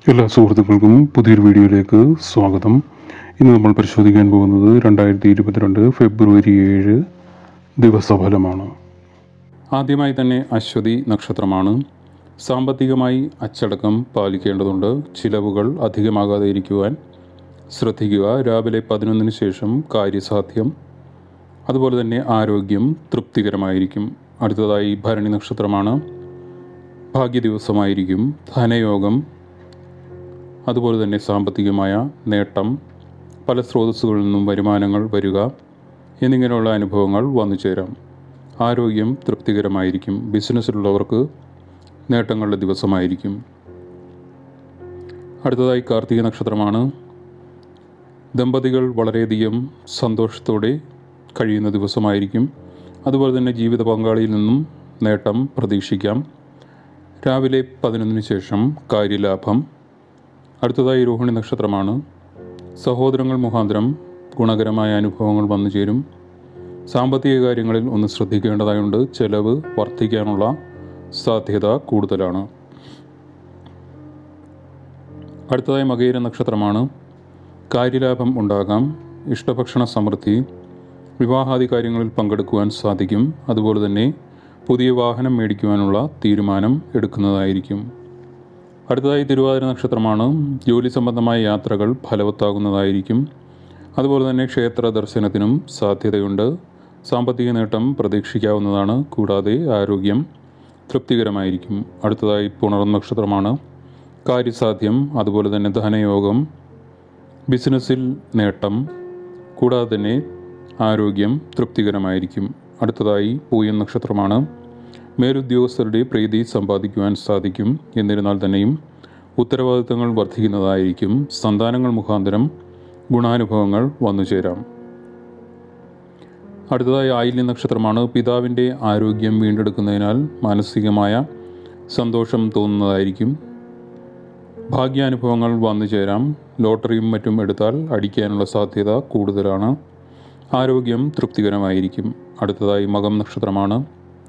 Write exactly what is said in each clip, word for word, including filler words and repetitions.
എല്ലാ സുഹൃത്തുക്കൾക്കും പുതിയൊരു വീഡിയോയിലേക്ക് സ്വാഗതം. ഇന്ന് നമ്മൾ പരിശോധിക്കാൻ പോകുന്നത് രണ്ടായിരത്തി ഇരുപത്തിരണ്ട് ഫെബ്രുവരി ഏഴ് ദിവസഫലമാണ്. ആദ്യമായി തന്നെ അശ്വതി നക്ഷത്രമാണ്. സാമ്പത്തികമായി അച്ചടക്കം പാലിക്കേണ്ടതുണ്ട്. ചിലവുകൾ അധികമാകാതെ ഇരിക്കുവാൻ ശ്രദ്ധിക്കുക. രാവിലെ പതിനൊന്നിന് ശേഷം കാര്യസാധ്യം. അതുപോലെ തന്നെ ആരോഗ്യം തൃപ്തികരമായിരിക്കും. അടുത്തതായി ഭരണി നക്ഷത്രമാണ്. ഭാഗ്യ ദിവസമായിരിക്കും. ധനയോഗം, അതുപോലെ തന്നെ സാമ്പത്തികമായ നേട്ടം, പല സ്രോതസ്സുകളിൽ നിന്നും വരുമാനങ്ങൾ വരിക എന്നിങ്ങനെയുള്ള അനുഭവങ്ങൾ വന്നു ചേരാം. ആരോഗ്യം തൃപ്തികരമായിരിക്കും. ബിസിനസ്സിലുള്ളവർക്ക് നേട്ടങ്ങളുടെ ദിവസമായിരിക്കും. അടുത്തതായി കാർത്തിക നക്ഷത്രമാണ്. ദമ്പതികൾ വളരെയധികം സന്തോഷത്തോടെ കഴിയുന്ന ദിവസമായിരിക്കും. അതുപോലെ തന്നെ ജീവിത പങ്കാളിയിൽ നിന്നും നേട്ടം പ്രതീക്ഷിക്കാം. രാവിലെ പതിനൊന്നിന് ശേഷം കാര്യലാഭം. അടുത്തതായി രോഹിണി നക്ഷത്രമാണ്. സഹോദരങ്ങൾ മുഖാന്തരം ഗുണകരമായ അനുഭവങ്ങൾ വന്നു ചേരും. സാമ്പത്തിക കാര്യങ്ങളിൽ ഒന്ന് ശ്രദ്ധിക്കേണ്ടതായുണ്ട്. ചെലവ് വർദ്ധിക്കാനുള്ള സാധ്യത കൂടുതലാണ്. അടുത്തതായി മകയിര നക്ഷത്രമാണ്. കാര്യലാഭം ഉണ്ടാകാം. ഇഷ്ടഭക്ഷണ സമൃദ്ധി, വിവാഹാദി കാര്യങ്ങളിൽ പങ്കെടുക്കുവാൻ സാധിക്കും. അതുപോലെ തന്നെ പുതിയ വാഹനം മേടിക്കുവാനുള്ള തീരുമാനം എടുക്കുന്നതായിരിക്കും. അടുത്തതായി തിരുവാതിര നക്ഷത്രമാണ്. ജോലി സംബന്ധമായ യാത്രകൾ ഫലവത്താകുന്നതായിരിക്കും. അതുപോലെ തന്നെ ക്ഷേത്ര ദർശനത്തിനും സാധ്യതയുണ്ട്. സാമ്പത്തിക നേട്ടം പ്രതീക്ഷിക്കാവുന്നതാണ്. കൂടാതെ ആരോഗ്യം തൃപ്തികരമായിരിക്കും. അടുത്തതായി പുണർന്ന നക്ഷത്രമാണ്. കാര്യസാധ്യം, അതുപോലെ തന്നെ ധനയോഗം, ബിസിനസ്സിൽ നേട്ടം, കൂടാതെ തന്നെ ആരോഗ്യം തൃപ്തികരമായിരിക്കും. അടുത്തതായി പൂയം നക്ഷത്രമാണ്. മേലുദ്യോഗസ്ഥരുടെ പ്രീതി സമ്പാദിക്കുവാൻ സാധിക്കും. എന്നിരുന്നാൽ തന്നെയും ഉത്തരവാദിത്തങ്ങൾ വർദ്ധിക്കുന്നതായിരിക്കും. സന്താനങ്ങൾ മുഖാന്തരം ഗുണാനുഭവങ്ങൾ വന്നു ചേരാം. അടുത്തതായി ആയില്യ നക്ഷത്രമാണ്. പിതാവിൻ്റെ ആരോഗ്യം വീണ്ടെടുക്കുന്നതിനാൽ മാനസികമായ സന്തോഷം തോന്നുന്നതായിരിക്കും. ഭാഗ്യാനുഭവങ്ങൾ വന്നു ചേരാം. ലോട്ടറിയും മറ്റും എടുത്താൽ അടിക്കാനുള്ള സാധ്യത കൂടുതലാണ്. ആരോഗ്യം തൃപ്തികരമായിരിക്കും. അടുത്തതായി മകം നക്ഷത്രമാണ്.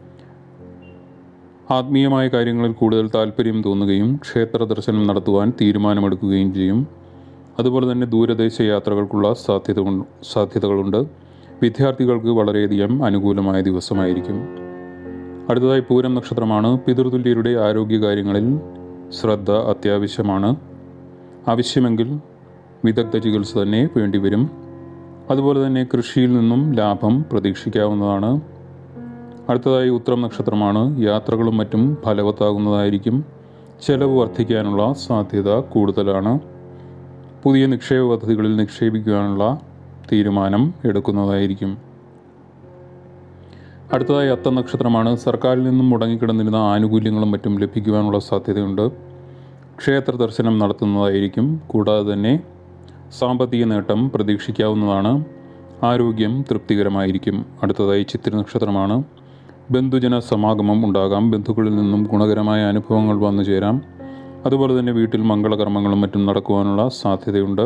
ആത്മീയമായ കാര്യങ്ങളിൽ കൂടുതൽ താല്പര്യം തോന്നുകയും ക്ഷേത്ര ദർശനം നടത്തുവാൻ തീരുമാനമെടുക്കുകയും ചെയ്യും. അതുപോലെ തന്നെ ദൂരദേശ യാത്രകൾക്കുള്ള സാധ്യത സാധ്യതകളുണ്ട്. വിദ്യാർത്ഥികൾക്ക് വളരെയധികം അനുകൂലമായ ദിവസമായിരിക്കും. അടുത്തതായി പൂരം നക്ഷത്രമാണ്. പിതൃതുല്യരുടെ ആരോഗ്യകാര്യങ്ങളിൽ ശ്രദ്ധ അത്യാവശ്യമാണ്. ആവശ്യമെങ്കിൽ വിദഗ്ധ ചികിത്സ തന്നെ വേണ്ടിവരും. അതുപോലെ തന്നെ കൃഷിയിൽ നിന്നും ലാഭം പ്രതീക്ഷിക്കാവുന്നതാണ്. അടുത്തതായി ഉത്രം നക്ഷത്രമാണ്. യാത്രകളും മറ്റും ഫലവത്താകുന്നതായിരിക്കും. ചെലവ് വർദ്ധിക്കാനുള്ള സാധ്യത കൂടുതലാണ്. പുതിയ നിക്ഷേപ പദ്ധതികളിൽ നിക്ഷേപിക്കുവാനുള്ള തീരുമാനം എടുക്കുന്നതായിരിക്കും. അടുത്തതായി അത്തം നക്ഷത്രമാണ്. സർക്കാരിൽ നിന്നും മുടങ്ങിക്കിടന്നിരുന്ന ആനുകൂല്യങ്ങളും മറ്റും ലഭിക്കുവാനുള്ള സാധ്യതയുണ്ട്. ക്ഷേത്ര ദർശനം നടത്തുന്നതായിരിക്കും. കൂടാതെ തന്നെ സാമ്പത്തിക നേട്ടം പ്രതീക്ഷിക്കാവുന്നതാണ്. ആരോഗ്യം തൃപ്തികരമായിരിക്കും. അടുത്തതായി ചിത്തിര നക്ഷത്രമാണ്. ബന്ധുജന സമാഗമം ഉണ്ടാകാം. ബന്ധുക്കളിൽ നിന്നും ഗുണകരമായ അനുഭവങ്ങൾ വന്നു ചേരാം. അതുപോലെ തന്നെ വീട്ടിൽ മംഗളകർമ്മങ്ങളും മറ്റും നടക്കുവാനുള്ള സാധ്യതയുണ്ട്.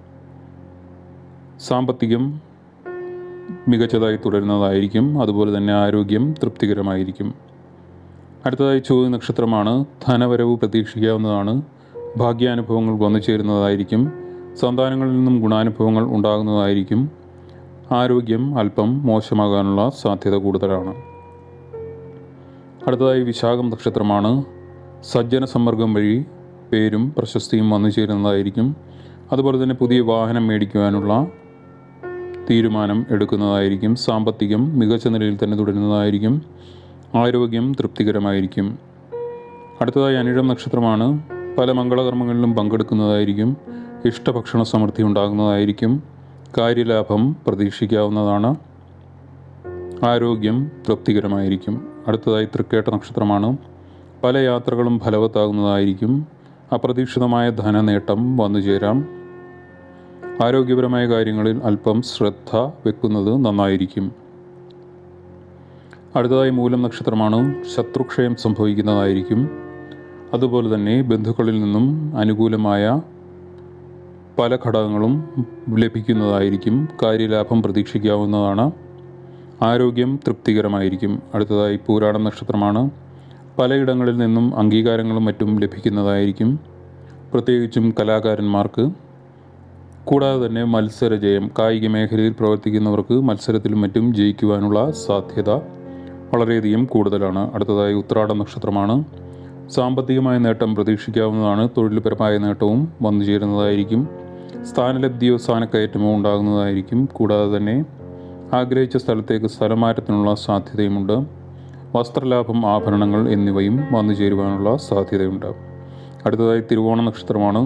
സാമ്പത്തികം മികച്ചതായി തുടരുന്നതായിരിക്കും. അതുപോലെ തന്നെ ആരോഗ്യം തൃപ്തികരമായിരിക്കും. അടുത്തതായി ചോതി നക്ഷത്രമാണ്. ധനവരവ് പ്രതീക്ഷിക്കാവുന്നതാണ്. ഭാഗ്യാനുഭവങ്ങൾ വന്നു ചേരുന്നതായിരിക്കും. സന്താനങ്ങളിൽ നിന്നും ഗുണാനുഭവങ്ങൾ ഉണ്ടാകുന്നതായിരിക്കും. ആരോഗ്യം അല്പം മോശമാകാനുള്ള സാധ്യത കൂടുതലാണ്. അടുത്തതായി വിശാഖം നക്ഷത്രമാണ്. സജ്ജന സമ്പർക്കം വഴി പേരും പ്രശസ്തിയും വന്നു ചേരുന്നതായിരിക്കും. അതുപോലെ തന്നെ പുതിയ വാഹനം മേടിക്കുവാനുള്ള തീരുമാനം എടുക്കുന്നതായിരിക്കും. സാമ്പത്തികം മികച്ച നിലയിൽ തന്നെ തുടരുന്നതായിരിക്കും. ആരോഗ്യം തൃപ്തികരമായിരിക്കും. അടുത്തതായി അനിഴം നക്ഷത്രമാണ്. പല മംഗളകർമ്മങ്ങളിലും പങ്കെടുക്കുന്നതായിരിക്കും. ഇഷ്ടഭക്ഷണ സമൃദ്ധി ഉണ്ടാകുന്നതായിരിക്കും. കാര്യലാഭം പ്രതീക്ഷിക്കാവുന്നതാണ്. ആരോഗ്യം തൃപ്തികരമായിരിക്കും. അടുത്തതായി തൃക്കേട്ട നക്ഷത്രമാണ്. പല യാത്രകളും ഫലവത്താകുന്നതായിരിക്കും. അപ്രതീക്ഷിതമായ ധനനേട്ടം വന്നു ചേരാം. ആരോഗ്യപരമായ കാര്യങ്ങളിൽ അല്പം ശ്രദ്ധ വെക്കുന്നത് നന്നായിരിക്കും. അടുത്തതായി മൂലം നക്ഷത്രമാണ്. ശത്രുക്ഷയം സംഭവിക്കുന്നതായിരിക്കും. അതുപോലെ തന്നെ ബന്ധുക്കളിൽ നിന്നും അനുകൂലമായ പല ഘടകങ്ങളും ലഭിക്കുന്നതായിരിക്കും. കാര്യലാഭം പ്രതീക്ഷിക്കാവുന്നതാണ്. ആരോഗ്യം തൃപ്തികരമായിരിക്കും. അടുത്തതായി പൂരാടം നക്ഷത്രമാണ്. പലയിടങ്ങളിൽ നിന്നും അംഗീകാരങ്ങളും മറ്റും ലഭിക്കുന്നതായിരിക്കും. പ്രത്യേകിച്ചും കലാകാരന്മാർക്ക്. കൂടാതെ തന്നെ മത്സരജയം, കായിക മേഖലയിൽ പ്രവർത്തിക്കുന്നവർക്ക് മത്സരത്തിലും മറ്റും ജയിക്കുവാനുള്ള സാധ്യത വളരെയധികം കൂടുതലാണ്. അടുത്തതായി ഉത്രാട നക്ഷത്രമാണ്. സാമ്പത്തികമായ നേട്ടം പ്രതീക്ഷിക്കാവുന്നതാണ്. തൊഴിൽപരമായ നേട്ടവും വന്നു ചേരുന്നതായിരിക്കും. സ്ഥാനലബ്ധിയോ സ്ഥാനക്കയറ്റമോ ഉണ്ടാകുന്നതായിരിക്കും. കൂടാതെ തന്നെ ആഗ്രഹിച്ച സ്ഥലത്തേക്ക് സ്ഥലമാറ്റത്തിനുള്ള സാധ്യതയുമുണ്ട്. വസ്ത്രലാഭം, ആഭരണങ്ങൾ എന്നിവയും വന്നു ചേരുവാനുള്ള സാധ്യതയുണ്ട്. അടുത്തതായി തിരുവോണ നക്ഷത്രമാണ്.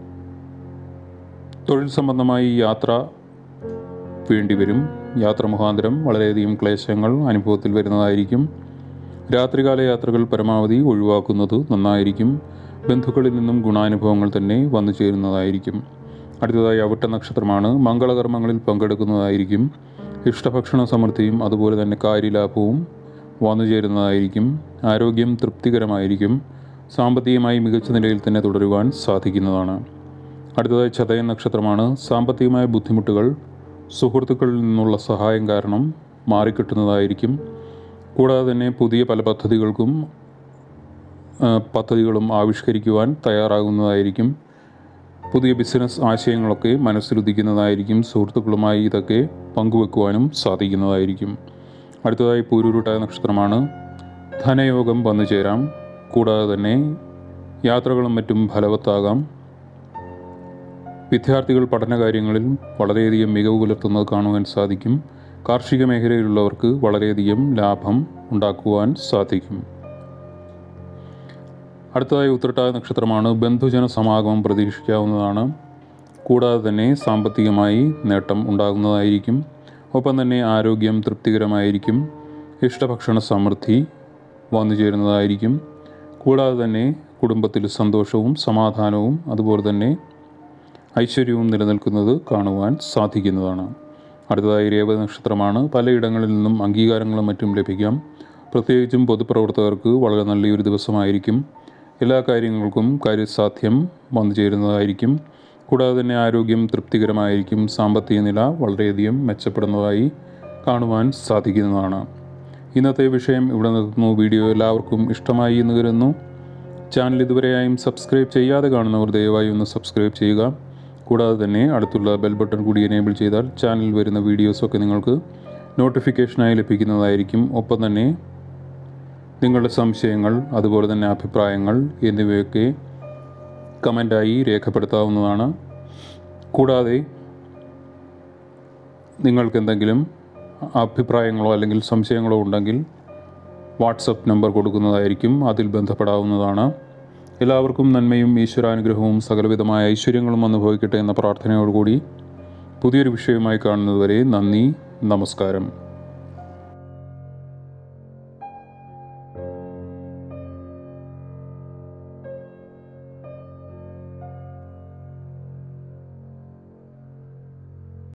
തൊഴിൽ സംബന്ധമായി യാത്ര വേണ്ടിവരും. യാത്ര മുഖാന്തരം വളരെയധികം ക്ലേശങ്ങൾ അനുഭവത്തിൽ വരുന്നതായിരിക്കും. രാത്രികാല യാത്രകൾ പരമാവധി ഒഴിവാക്കുന്നത് നന്നായിരിക്കും. ബന്ധുക്കളിൽ നിന്നും ഗുണാനുഭവങ്ങൾ തന്നെ വന്നു ചേരുന്നതായിരിക്കും. അടുത്തതായി അവിട്ട നക്ഷത്രമാണ്. മംഗളകർമ്മങ്ങളിൽ പങ്കെടുക്കുന്നതായിരിക്കും. ഇഷ്ടഭക്ഷണ സമൃദ്ധിയും അതുപോലെ തന്നെ കാര്യലാഭവും വന്നു ചേരുന്നതായിരിക്കും. ആരോഗ്യം തൃപ്തികരമായിരിക്കും. സാമ്പത്തികമായി മികച്ച നിലയിൽ തന്നെ തുടരുവാൻ സാധിക്കുന്നതാണ്. അടുത്തതായി ചതയ നക്ഷത്രമാണ്. സാമ്പത്തികമായ ബുദ്ധിമുട്ടുകൾ സുഹൃത്തുക്കളിൽ നിന്നുള്ള സഹായം കാരണം മാറിക്കിട്ടുന്നതായിരിക്കും. കൂടാതെ തന്നെ പുതിയ പല പദ്ധതികൾക്കും പദ്ധതികളും ആവിഷ്കരിക്കുവാൻ തയ്യാറാകുന്നതായിരിക്കും. പുതിയ ബിസിനസ് ആശയങ്ങളൊക്കെ മനസ്സിലുദിക്കുന്നതായിരിക്കും. സുഹൃത്തുക്കളുമായി ഇതൊക്കെ പങ്കുവെക്കുവാനും സാധിക്കുന്നതായിരിക്കും. അടുത്തതായി പൂരുരുട്ടായ നക്ഷത്രമാണ്. ധനയോഗം വന്നു ചേരാം. കൂടാതെ തന്നെ യാത്രകളും മറ്റും ഫലവത്താകാം. വിദ്യാർത്ഥികൾ പഠനകാര്യങ്ങളിൽ വളരെയധികം മികവ് പുലർത്തുന്നത് കാണുവാൻ സാധിക്കും. കാർഷിക മേഖലയിലുള്ളവർക്ക് വളരെയധികം ലാഭം ഉണ്ടാക്കുവാൻ സാധിക്കും. അടുത്തതായി ഉത്രട്ടായ നക്ഷത്രമാണ്. ബന്ധുജന സമാഗമം പ്രതീക്ഷിക്കാവുന്നതാണ്. കൂടാതെ തന്നെ സാമ്പത്തികമായി നേട്ടം ഉണ്ടാകുന്നതായിരിക്കും. ഒപ്പം തന്നെ ആരോഗ്യം തൃപ്തികരമായിരിക്കും. ഇഷ്ടഭക്ഷണ സമൃദ്ധി വന്നു ചേരുന്നതായിരിക്കും. കൂടാതെ തന്നെ കുടുംബത്തിൽ സന്തോഷവും സമാധാനവും അതുപോലെ തന്നെ ഐശ്വര്യവും നിലനിൽക്കുന്നത് കാണുവാൻ സാധിക്കുന്നതാണ്. അടുത്തതായി രേവതി നക്ഷത്രമാണ്. പലയിടങ്ങളിൽ നിന്നും അംഗീകാരങ്ങളും മറ്റും ലഭിക്കാം. പ്രത്യേകിച്ചും പൊതുപ്രവർത്തകർക്ക് വളരെ നല്ലൊരു ദിവസമായിരിക്കും. എല്ലാ കാര്യങ്ങൾക്കും കാര്യസാധ്യം വന്നു ചേരുന്നതായിരിക്കും. കൂടാതെ തന്നെ ആരോഗ്യം തൃപ്തികരമായിരിക്കും. സാമ്പത്തിക നില വളരെയധികം മെച്ചപ്പെടുന്നതായി കാണുവാൻ സാധിക്കുന്നതാണ്. ഇന്നത്തെ വിഷയം ഇവിടെ നിർത്തുന്നു. വീഡിയോ എല്ലാവർക്കും ഇഷ്ടമായി എന്ന് കരുതുന്നു. ചാനൽ ഇതുവരെയായും സബ്സ്ക്രൈബ് ചെയ്യാതെ കാണുന്നവർ ദയവായി ഒന്ന് സബ്സ്ക്രൈബ് ചെയ്യുക. കൂടാതെ തന്നെ അടുത്തുള്ള ബെൽ ബട്ടൺ കൂടി എനേബിൾ ചെയ്താൽ ചാനലിൽ വരുന്ന വീഡിയോസൊക്കെ നിങ്ങൾക്ക് നോട്ടിഫിക്കേഷനായി ലഭിക്കുന്നതായിരിക്കും. ഒപ്പം തന്നെ നിങ്ങളുടെ സംശയങ്ങൾ അതുപോലെ തന്നെ അഭിപ്രായങ്ങൾ എന്നിവയൊക്കെ കമൻ്റായി രേഖപ്പെടുത്താവുന്നതാണ്. കൂടാതെ നിങ്ങൾക്കെന്തെങ്കിലും അഭിപ്രായങ്ങളോ അല്ലെങ്കിൽ സംശയങ്ങളോ ഉണ്ടെങ്കിൽ വാട്സപ്പ് നമ്പർ കൊടുക്കുന്നതായിരിക്കും. അതിൽ ബന്ധപ്പെടാവുന്നതാണ്. എല്ലാവർക്കും നന്മയും ഈശ്വരാനുഗ്രഹവും സകലവിധമായ ഐശ്വര്യങ്ങളും അനുഭവിക്കട്ടെ എന്ന പ്രാർത്ഥനയോടുകൂടി പുതിയൊരു വിഷയവുമായി കാണുന്നതുവരെ നന്ദി, നമസ്കാരം.